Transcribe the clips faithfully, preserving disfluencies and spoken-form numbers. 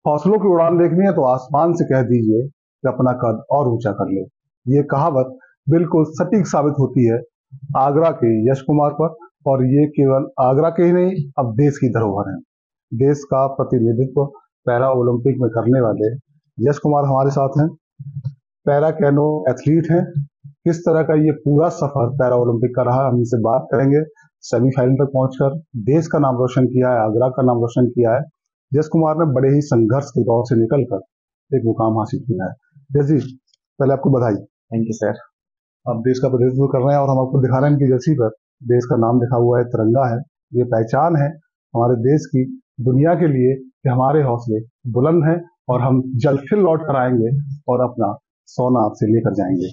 हौसलों की उड़ान देखनी है तो आसमान से कह दीजिए कि अपना कद और ऊंचा कर ले। ये कहावत बिल्कुल सटीक साबित होती है आगरा के यश कुमार पर। और ये केवल आगरा के ही नहीं, अब देश की धरोहर है। देश का प्रतिनिधित्व पैरा ओलंपिक में करने वाले यश कुमार हमारे साथ हैं। पैरा कैनो एथलीट हैं। किस तरह का ये पूरा सफर पैरा ओलंपिक का रहा, हम इनसे बात करेंगे। सेमीफाइनल तक पहुंचकर देश का नाम रोशन किया है, आगरा का नाम रोशन किया है। यश कुमार ने बड़े ही संघर्ष के दौर से निकलकर एक मुकाम हासिल किया है। यश जी, पहले आपको बधाई। Thank you sir. आप देश का प्रतिनिधित्व कर रहे हैं और हम आपको दिखा रहे हैं कि जर्सी पर देश का नाम लिखा हुआ है, तिरंगा है। ये पहचान है हमारे देश की दुनिया के लिए कि हमारे हौसले बुलंद हैं और हम जल्द फिर लौट कर आएंगे और अपना सोना आपसे लेकर जाएंगे।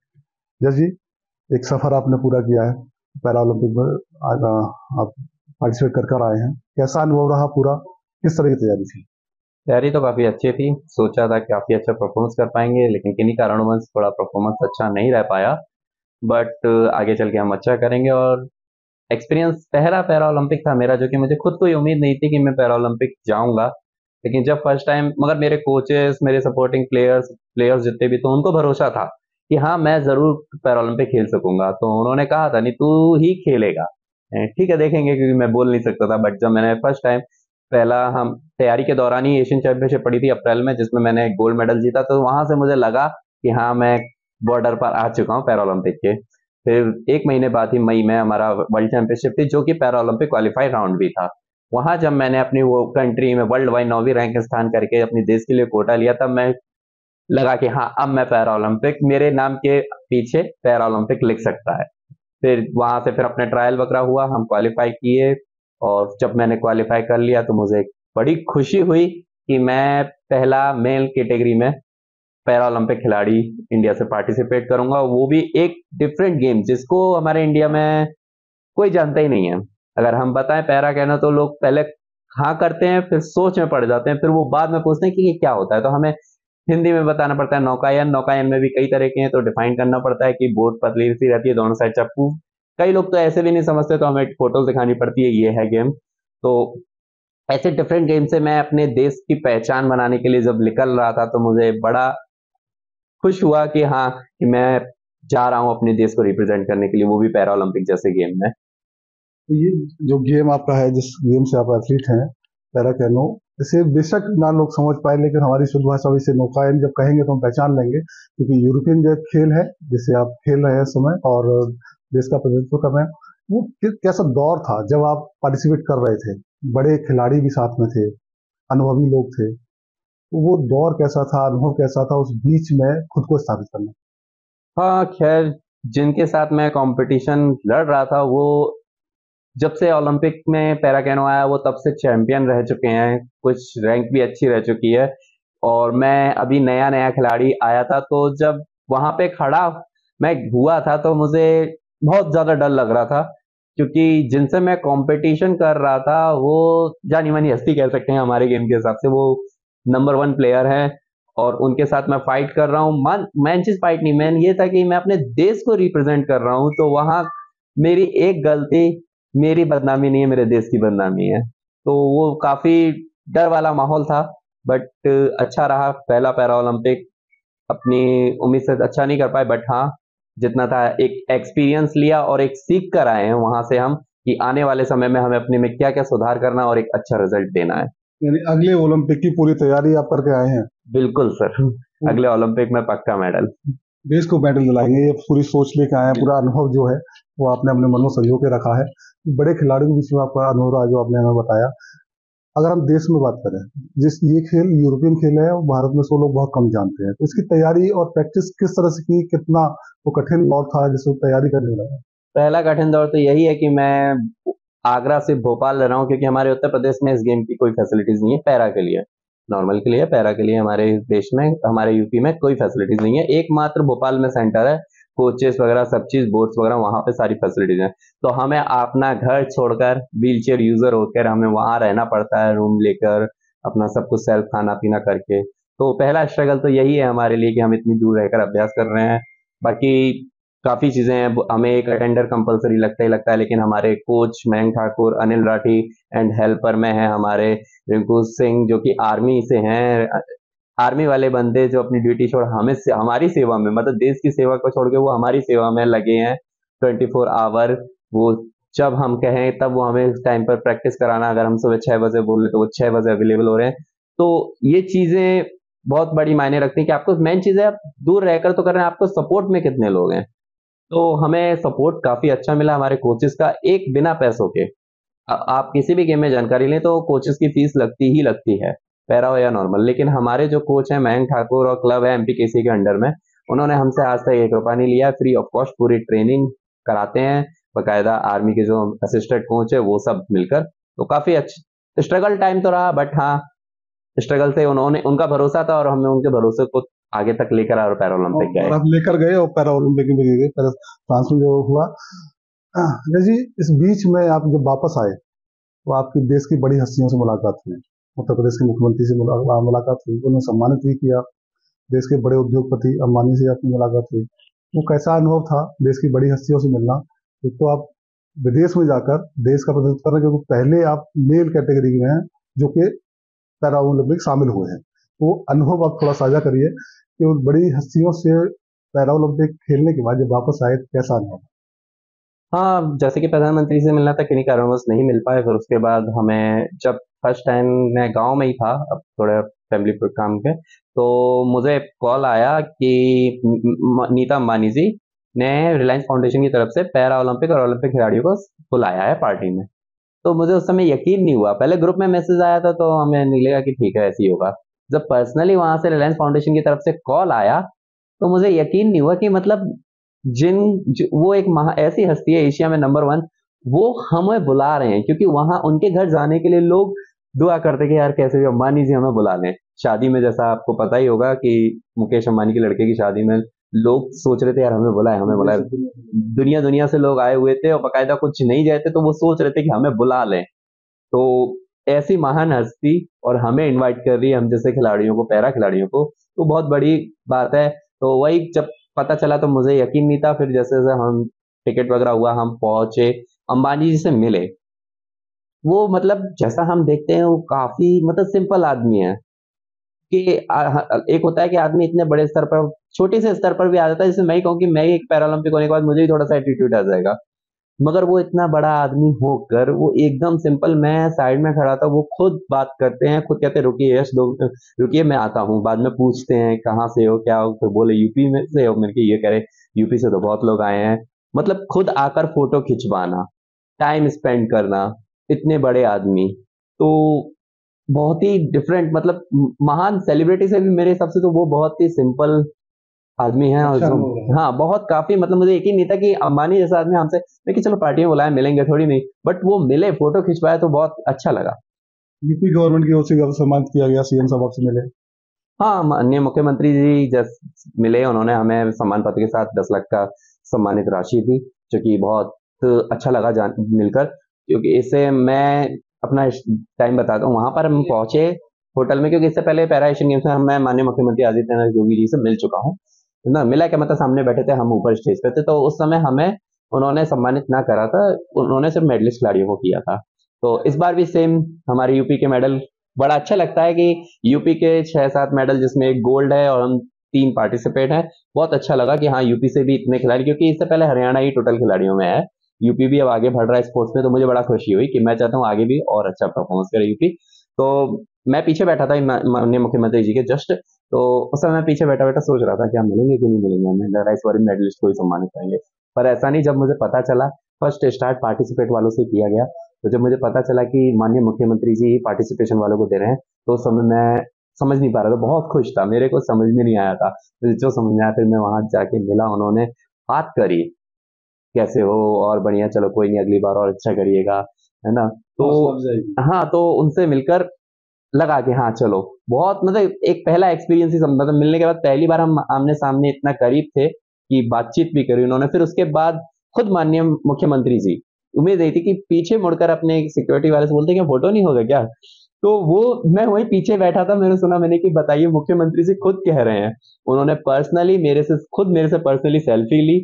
यश जी, एक सफर आपने पूरा किया है पैरा ओलंपिक में, आज आप पार्टिसिपेट कर कर आए हैं। कैसा अनुभव रहा पूरा, किस तरह की तैयारी थी? तैयारी तो काफ़ी अच्छी थी। सोचा था काफ़ी अच्छा परफॉर्मेंस कर पाएंगे, लेकिन किन्हीं कारणवश थोड़ा परफॉर्मेंस अच्छा नहीं रह पाया। बट आगे चल के हम अच्छा करेंगे। और एक्सपीरियंस पहला पैरा ओलंपिक था मेरा, जो कि मुझे खुद कोई उम्मीद नहीं थी कि मैं पैरा ओलंपिक जाऊंगा। लेकिन जब फर्स्ट टाइम, मगर मेरे कोचेस, मेरे सपोर्टिंग प्लेयर्स प्लेयर्स जितने भी, तो उनको भरोसा था कि हाँ मैं ज़रूर पैरा ओलंपिक खेल सकूंगा। तो उन्होंने कहा था नहीं तू ही खेलेगा। ए, ठीक है देखेंगे, क्योंकि मैं बोल नहीं सकता था। बट जब मैंने फर्स्ट टाइम, पहला हम तैयारी के दौरान ही एशियन चैंपियनशिप पड़ी थी अप्रैल में, जिसमें मैंने गोल्ड मेडल जीता, तो वहां से मुझे लगा कि हाँ मैं बॉर्डर पर आ चुका हूँ पैरा ओलंपिक के। फिर एक महीने बाद ही मई में हमारा वर्ल्ड चैंपियनशिप थी, जो कि पैरा ओलंपिक क्वालिफाई राउंड भी था। वहां जब मैंने अपनी वो कंट्री में वर्ल्ड वाइड नौवीं रैंक स्थान करके अपने देश के लिए कोटा लिया, तब मैं लगा कि हाँ अब मैं पैरा ओलंपिक, मेरे नाम के पीछे पैरा ओलंपिक लिख सकता है। फिर वहां से फिर अपने ट्रायल वगैरह हुआ, हम क्वालिफाई किए। और जब मैंने क्वालिफाई कर लिया तो मुझे बड़ी खुशी हुई कि मैं पहला मेल कैटेगरी में पैरा ओलंपिक खिलाड़ी इंडिया से पार्टिसिपेट करूंगा, वो भी एक डिफरेंट गेम जिसको हमारे इंडिया में कोई जानता ही नहीं है। अगर हम बताएं पैरा कहना, तो लोग पहले हाँ करते हैं, फिर सोच में पड़ जाते हैं, फिर वो बाद में पूछते हैं कि ये क्या होता है। तो हमें हिंदी में बताना पड़ता है नौकायन। नौकायन में भी कई तरह के हैं, तो डिफाइन करना पड़ता है कि बोट पतली सी रहती है, दोनों साइड चप्पू। कई लोग तो ऐसे भी नहीं समझते, तो हमें फोटो दिखानी पड़ती है, ये है गेम। तो ऐसे डिफरेंट गेम से मैं अपने देश की पहचान बनाने के लिए जब निकल रहा था, तो मुझे बड़ा खुश हुआ कि हाँ कि मैं जा रहा हूँ अपने देश को रिप्रेजेंट करने के लिए, वो भी पैरा ओलंपिक जैसे गेम में। तो ये जो गेम आपका है, जिस गेम से आप एथलीट हैं, पैरा कैनो, इसे बेशक ना लोग समझ पाए, लेकिन हमारी शुद्ध भाषा में इसे नौकायन जब कहेंगे तो हम पहचान लेंगे, क्योंकि यूरोपियन जो खेल है जिसे आप खेल रहे हैं इस समय और देश का प्रतिनिधित्व कर रहे हैं, वो कि- कैसा दौर था जब आप पार्टिसिपेट कर रहे थे? बड़े खिलाड़ी भी साथ में थे, अनुभवी लोग थे, तो वो दौर कैसा था, अनुभव कैसा था उस बीच में खुद को स्थापित करना? हाँ खैर, जिनके साथ मैं कंपटीशन लड़ रहा था, वो जब से ओलंपिक में पैरा कैनो आया, वो तब से चैंपियन रह चुके हैं, कुछ रैंक भी अच्छी रह चुकी है। और मैं अभी नया नया खिलाड़ी आया था, तो जब वहां पे खड़ा मैं हुआ था, तो मुझे बहुत ज्यादा डर लग रहा था, क्योंकि जिनसे मैं कंपटीशन कर रहा था वो जानी मानी हस्ती कह सकते हैं हमारे गेम के हिसाब से, वो नंबर वन प्लेयर हैं। और उनके साथ मैं फाइट कर रहा हूँ। मन मैन चीज फाइट नहीं, मैन ये था कि मैं अपने देश को रिप्रेजेंट कर रहा हूँ, तो वहां मेरी एक गलती मेरी बदनामी नहीं है, मेरे देश की बदनामी है। तो वो काफी डर वाला माहौल था। बट अच्छा रहा पहला पैरा ओलंपिक। अपनी उम्मीद से अच्छा नहीं कर पाए, बट हाँ जितना था एक एक्सपीरियंस लिया और एक सीख कर आए हैं वहां से हम, कि आने वाले समय में हमें अपने में क्या क्या सुधार करना और एक अच्छा रिजल्ट देना है। यानी अगले ओलंपिक की पूरी तैयारी आप करके आए हैं? बिल्कुल सर। अगले ओलंपिक में पक्का मेडल। देश को मेडल दिलाएंगे, ये पूरी सोच लेके आए हैं। पूरा अनुभव जो है वो आपने अपने मन में संजो के रखा है। बड़े खिलाड़ियों के बीच में आपका अनुभव रहा जो आपने हमें बताया। अगर हम देश में बात करें, जिस ये खेल यूरोपियन खेल है, वो भारत में सौ लोग बहुत कम जानते हैं, तो इसकी तैयारी और प्रैक्टिस किस तरह से की, कितना वो कठिन दौर था जिसमें तैयारी करने लगा? पहला कठिन दौर तो यही है कि मैं आगरा से भोपाल रह रहा हूँ, क्योंकि हमारे उत्तर प्रदेश में इस गेम की कोई फैसिलिटीज नहीं है। पैरा के लिए, नॉर्मल के लिए, पैरा के लिए हमारे देश में, हमारे यूपी में कोई फैसिलिटीज नहीं है। एकमात्र भोपाल में सेंटर है, कोचेस वगैरह सब चीज, बोर्ड्स वगैरह, वहां पे सारी फैसिलिटीज हैं। तो हमें अपना घर छोड़कर, व्हील चेयर यूजर होकर हमें वहां रहना पड़ता है, रूम लेकर, अपना सब कुछ सेल्फ खाना पीना करके। तो पहला स्ट्रगल तो यही है हमारे लिए कि हम इतनी दूर रहकर अभ्यास कर रहे हैं। बाकी काफी चीजें हैं, हमें एक अटेंडर कंपलसरी लगता ही लगता है, लेकिन हमारे coach Mayank Thakur, Anil Rathi and helper में है हमारे रिंकू सिंह जो कि आर्मी से हैं। आर्मी वाले बंदे जो अपनी ड्यूटी छोड़ हमें से, हमारी सेवा में, मतलब देश की सेवा को छोड़ के वो हमारी सेवा में लगे हैं ट्वेंटी फोर आवर। वो जब हम कहें तब वो हमें उस टाइम पर प्रैक्टिस कराना, अगर हम सुबह छह बजे बोले तो वो छह बजे अवेलेबल हो रहे हैं। तो ये चीजें बहुत बड़ी मायने रखती हैं कि आपको मेन चीज है आप दूर रहकर तो कर रहे हैं, आपको सपोर्ट में कितने लोग हैं। तो हमें सपोर्ट काफी अच्छा मिला हमारे कोचेस का, एक बिना पैसों के। आ- आप किसी भी गेम में जानकारी लें तो कोचेस की फीस लगती ही लगती है, पैरा हो या नॉर्मल। लेकिन हमारे जो कोच हैं मयंक ठाकुर और क्लब है एमपीकेसी के अंडर में, उन्होंने हमसे आज तक एक रुपया नहीं लिया, फ्री ऑफ कॉस्ट पूरी ट्रेनिंग कराते हैं। बकायदा आर्मी के जो असिस्टेंट कोच है वो सब मिलकर, तो काफी अच्छा स्ट्रगल टाइम तो रहा, बट हाँ स्ट्रगल से उन्होंने, उनका भरोसा था और हमें उनके भरोसे को आगे तक लेकर आए और पैरा और, ओलंपिक और गए। आप लेकर गए और पैरा ओलंपिक में भी गए, पैरा फ्रांस में जो हुआ। अजय जी, इस बीच में आप जब वापस आए तो आपकी देश की बड़ी हस्तियों से मुलाकात हुई। उत्तर प्रदेश के मुख्यमंत्री से मुला, मुलाकात हुई, उन्हें सम्मानित भी किया। देश के बड़े उद्योगपति अंबानी से आपकी मुलाकात हुई। वो कैसा अनुभव था देश की बड़ी हस्तियों से मिलना? एक तो आप विदेश में जाकर देश का प्रतिनिधित्व कर रहे हैं, क्योंकि पहले आप मेल कैटेगरी में हैं जो कि पैरा ओलंपिक शामिल हुए हैं। तो वो अनुभव आप थोड़ा साझा करिए कि उन बड़ी हस्तियों से पैरा ओलंपिक खेलने के बाद जब वापस आए तो कैसा अनुभव? हाँ, जैसे कि प्रधानमंत्री से मिलना था, किन्हीं कारणवश नहीं मिल पाए। फिर उसके बाद हमें जब फर्स्ट टाइम, मैं गांव में ही था अब थोड़ा फैमिली काम के, तो मुझे कॉल आया कि म- म- नीता अंबानी जी ने रिलायंस फाउंडेशन की तरफ से पैरा ओलंपिक और ओलंपिक खिलाड़ियों को बुलाया है पार्टी में। तो मुझे उस समय यकीन नहीं हुआ, पहले ग्रुप में मैसेज आया था तो हमें नहीं लगा कि ठीक है ऐसे ही होगा। जब पर्सनली वहां से रिलायंस फाउंडेशन की तरफ से कॉल आया तो मुझे यकीन नहीं हुआ कि मतलब जिन जो, वो एक महा ऐसी हस्ती है एशिया में नंबर वन, वो हमें बुला रहे हैं। क्योंकि वहां उनके घर जाने के लिए लोग दुआ करते कि यार कैसे भी अंबानी जी हमें बुला लें। शादी में जैसा आपको पता ही होगा कि मुकेश अंबानी के लड़के की शादी में लोग सोच रहे थे यार हमें बुलाए हमें बुलाए, दुनिया दुनिया से लोग आए हुए थे और बकायदा कुछ नहीं गए थे तो वो सोच रहे थे कि हमें बुला लें। तो ऐसी महान हस्ती और हमें इनवाइट कर रही है, हम जैसे खिलाड़ियों को, पैरा खिलाड़ियों को, तो बहुत बड़ी बात है। तो वही जब पता चला तो मुझे यकीन नहीं था। फिर जैसे जैसे हम टिकट वगैरह हुआ, हम पहुंचे, अंबानी जी से मिले। वो मतलब जैसा हम देखते हैं वो काफी मतलब सिंपल आदमी है कि आ, ह- एक होता है कि आदमी इतने बड़े स्तर पर, छोटे से स्तर पर भी आ जाता है। जैसे मैं ही कहूँ कि मैं ही एक पैरालंपिक होने के बाद मुझे भी थोड़ा सा एटीट्यूड आ जाएगा, मगर वो इतना बड़ा आदमी होकर वो एकदम सिंपल, मैं साइड में खड़ा था, वो खुद बात करते हैं, खुद कहते हैं रुकिए यश दो, रुकिए मैं आता हूँ। बाद में पूछते हैं कहाँ से हो क्या हो, तो बोले यूपी में से हो। मैंने कहा ये कह रहे यूपी से तो बहुत लोग आए हैं। मतलब खुद आकर फोटो खिंचवाना, टाइम स्पेंड करना, इतने बड़े आदमी, तो बहुत ही डिफरेंट, मतलब म- महान सेलिब्रिटी से भी मेरे हिसाब से तो वो बहुत ही सिंपल आदमी है। और अच्छा जो, अनुभव रहा। हाँ बहुत काफी, मतलब मुझे यकीन नहीं था कि अंबानी जैसा आदमी हमसे, लेकिन चलो पार्टी में बुलाए मिलेंगे थोड़ी नहीं, बट वो मिले, फोटो खिंचवाए तो बहुत अच्छा लगा। यूपी गवर्नमेंट की ओर से भी सम्मानित किया गया, सीएम साहब आपसे मिले? हाँ, माननीय मुख्यमंत्री जी जस मिले, उन्होंने हमें सम्मान पत्र के साथ दस लाख का सम्मानित राशि दी, जो कि बहुत अच्छा लगा जान मिलकर। क्योंकि इससे मैं अपना टाइम बताता हूँ, वहां पर हम पहुंचे होटल में, क्योंकि इससे पहले पैरा एशियन गेम्स में मैं माननीय मुख्यमंत्री आदित्यनाथ योगी जी से मिल चुका हूँ ना। मिला क्या, मतलब सामने बैठे थे, हम ऊपर स्टेज पे थे, तो उस समय हमें उन्होंने सम्मानित ना करा था, उन्होंने सिर्फ मेडलिस्ट खिलाड़ियों को किया था। तो इस बार भी सेम हमारे यूपी के मेडल, बड़ा अच्छा लगता है कि यूपी के छह सात मेडल जिसमें एक गोल्ड है और हम तीन पार्टिसिपेट हैं। बहुत अच्छा लगा कि हाँ यूपी से भी इतने खिलाड़ी, क्योंकि इससे पहले हरियाणा ही टोटल खिलाड़ियों में है, यूपी भी अब आगे बढ़ रहा है स्पोर्ट्स में। तो मुझे बड़ा खुशी हुई कि मैं चाहता हूँ आगे भी और अच्छा परफॉर्मेंस करे यूपी। तो मैं पीछे बैठा था मा- माननीय मुख्यमंत्री जी के जस्ट, तो उस समय मैं पीछे बैठा बैठा सोच रहा था कि हम मिलेंगे कि नहीं मिलेंगे, हमें लग रहा है इस बार मेडलिस्ट को ही सम्मानित करेंगे। पर ऐसा नहीं, जब मुझे पता चला, फर्स्ट स्टार्ट पार्टिसिपेट वालों से किया गया, तो जब मुझे पता चला कि माननीय मुख्यमंत्री जी पार्टिसिपेशन वालों को दे रहे हैं, तो उस समय मैं समझ नहीं पा रहा था, बहुत खुश था, मेरे को समझ में नहीं आया था। फिर जो समझ में आया, फिर मैं वहां जाके मिला, उन्होंने बात करी कैसे हो, और बढ़िया, चलो कोई नहीं अगली बार और अच्छा करिएगा, है ना। तो हौसला अफजाई। हाँ, तो उनसे मिलकर लगा कि हाँ चलो, बहुत मतलब एक पहला एक्सपीरियंस ही सम- मतलब मिलने के बाद पहली बार हम आमने सामने इतना करीब थे कि बातचीत भी करी उन्होंने। फिर उसके बाद खुद माननीय मुख्यमंत्री जी, उम्मीद रही थी कि पीछे मुड़कर अपने सिक्योरिटी वाले से बोलते हैं कि फोटो नहीं होगा क्या। तो वो, मैं वहीं पीछे बैठा था, मैंने सुना, मैंने कि बताइए मुख्यमंत्री जी खुद कह रहे हैं। उन्होंने पर्सनली मेरे से, खुद मेरे से पर्सनली सेल्फी ली,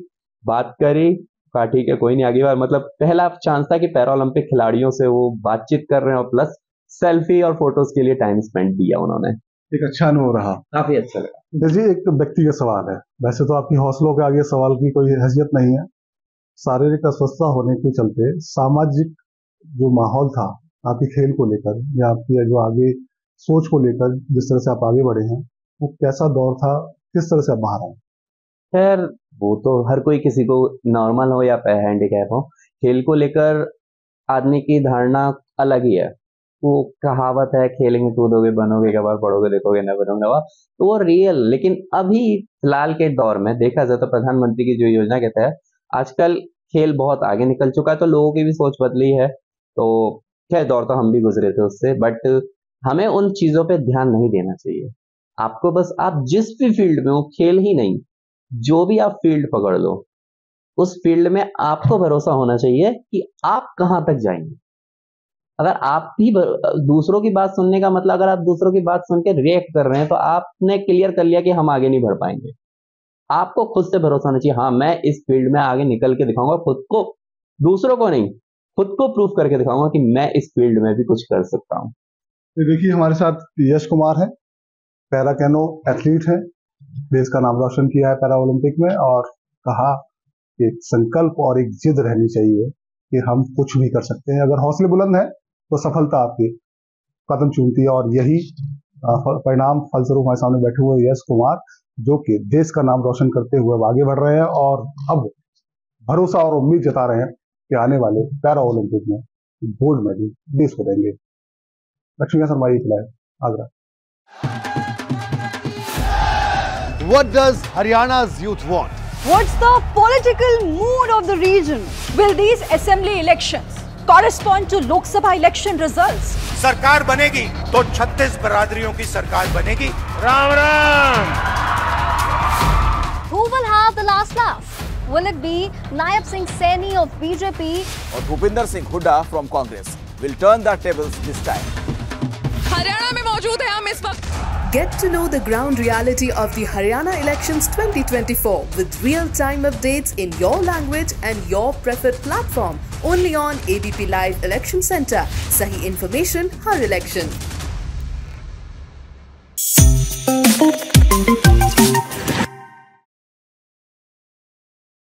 बात करी, कहा ठीक है कोई नहीं आगे बार, मतलब पहला चांस था कि पैरा ओलंपिक खिलाड़ियों से वो बातचीत कर रहे हैं और प्लस सेल्फी और फोटोज के लिए टाइम स्पेंड किया उन्होंने। एक अच्छा अनुभव रहा, काफी अच्छा लगा। जी एक व्यक्तिगत सवाल है, वैसे तो आपकी हौसलों के आगे सवाल की कोई हैसियत नहीं है। शारीरिक अस्वस्थता होने के चलते सामाजिक जो माहौल था आपके खेल को लेकर या आपकी जो आगे सोच को लेकर जिस तरह से आप आगे बढ़े हैं, वो कैसा दौर था, किस तरह से आप बाहर आए? खैर वो तो हर कोई, किसी को नॉर्मल हो या हैंडीकैप हो, खेल को लेकर आदमी की धारणा अलग ही है। वो कहावत है खेलेंगे कूदोगे बनोगे कबार, पढ़ोगे देखोगे न बनोगे नवा, तो वो रियल। लेकिन अभी फिलहाल के दौर में देखा जाए तो प्रधानमंत्री की जो योजना के तहत आजकल खेल बहुत आगे निकल चुका है, तो लोगों की भी सोच बदली है। तो खैर दौर तो हम भी गुजरे थे उससे, बट हमें उन चीजों पे ध्यान नहीं देना चाहिए। आपको बस, आप जिस भी फील्ड में हो, खेल ही नहीं, जो भी आप फील्ड पकड़ लो, उस फील्ड में आपको भरोसा होना चाहिए कि आप कहां तक जाएंगे। अगर आप भी दूसरों की बात सुनने का मतलब, अगर आप दूसरों की बात सुन के रिएक्ट कर रहे हैं, तो आपने क्लियर कर लिया कि हम आगे नहीं बढ़ पाएंगे। आपको खुद से भरोसा होना चाहिए, हाँ मैं इस फील्ड में आगे निकल के दिखाऊंगा, खुद को, दूसरों को नहीं, खुद को प्रूफ करके दिखाऊंगा कि मैं इस फील्ड में भी कुछ कर सकता हूँ। देखिए हमारे साथ यश कुमार है, पैरा कैनो एथलीट है, देश का नाम रोशन किया है पैरा ओलंपिक में, और कहा कि एक संकल्प और एक जिद रहनी चाहिए कि हम कुछ भी कर सकते हैं। अगर हौसले बुलंद है तो सफलता आपके कदम चूमती है, और यही परिणाम फलस्वरूप हमारे सामने बैठे हुए यश कुमार, जो कि देश का नाम रोशन करते हुए आगे बढ़ रहे हैं और अब भरोसा और उम्मीद जता रहे हैं कि आने वाले पैरा ओलंपिक में गोल्ड मेडल देश को देंगे। Lakshmi Sharma live, Agra. What does Haryana's youth want? What's the political mood of the region? Will these assembly elections correspond to Lok Sabha election results? सरकार बनेगी तो छत्तीस बिरादरियों की सरकार बनेगी। Ram Ram. Who will have the last laugh? Will it be Nayab Singh Saini of B J P or Bhupinder Singh Hooda from Congress? Will turn the tables this time. Haryana में मौजूद है हम इस वक्त। Get to know the ground reality of the Haryana elections twenty twenty-four with real-time updates in your language and your preferred platform. Only on A B P Live Election Center. Sahi information, har election.